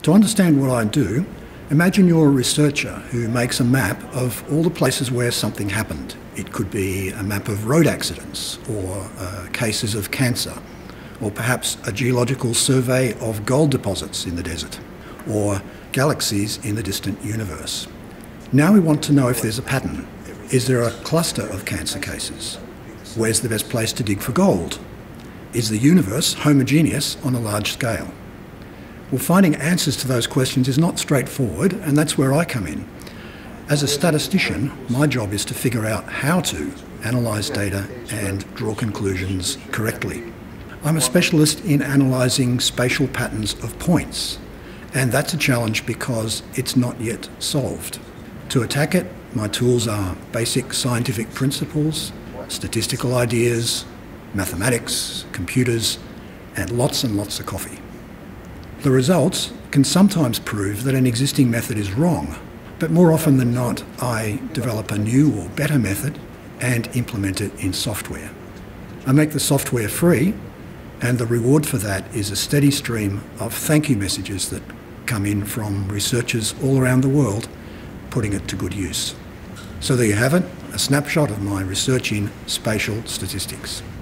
To understand what I do, imagine you're a researcher who makes a map of all the places where something happened. It could be a map of road accidents or cases of cancer, or perhaps a geological survey of gold deposits in the desert, or galaxies in the distant universe. Now we want to know if there's a pattern. Is there a cluster of cancer cases? Where's the best place to dig for gold? Is the universe homogeneous on a large scale? Well, finding answers to those questions is not straightforward, and that's where I come in. As a statistician, my job is to figure out how to analyse data and draw conclusions correctly. I'm a specialist in analysing spatial patterns of points, and that's a challenge because it's not yet solved. To attack it, my tools are basic scientific principles, statistical ideas, mathematics, computers, and lots of coffee. The results can sometimes prove that an existing method is wrong, but more often than not, I develop a new or better method and implement it in software. I make the software free, and the reward for that is a steady stream of thank you messages that come in from researchers all around the world putting it to good use. So there you have it, a snapshot of my research in spatial statistics.